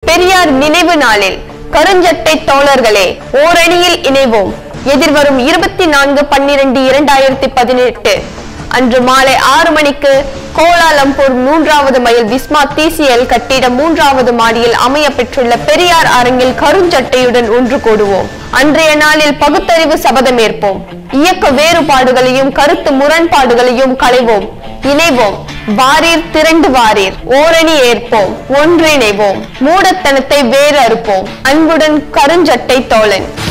பெரியார் நினைவு நாளில் கருஞ்சட்டை தோழர்களே ஓரணியில் இணைவோம். எதிர்வரும் 24/12/2018 அன்று மாலை 6 மணிக்கு கோலாலம்பூர் 3வது மைல் விஸ்மார்ட் TCL கட்டிட 3வது மாடியில் அமைய பெற்றுள்ள பெரியார் அரங்கில் கருஞ்சட்டையுடன் ஒன்று கூடுவோம். அன்றைய நாளில் பகுத்தறிவு சபதம் ஏற்போம். இயக்க வேறுபாடுகளையும் கருத்து முரண்பாடுகளையும் களைவோம். இணைவோம். வாரீர், திரண்டு வாரீர். ஓரணி ஏற்போம், ஒன்றிணைவோம். மூடத்தனத்தை வேறு அறுப்போம். அன்புடன் கருஞ்சட்டை தோழன்.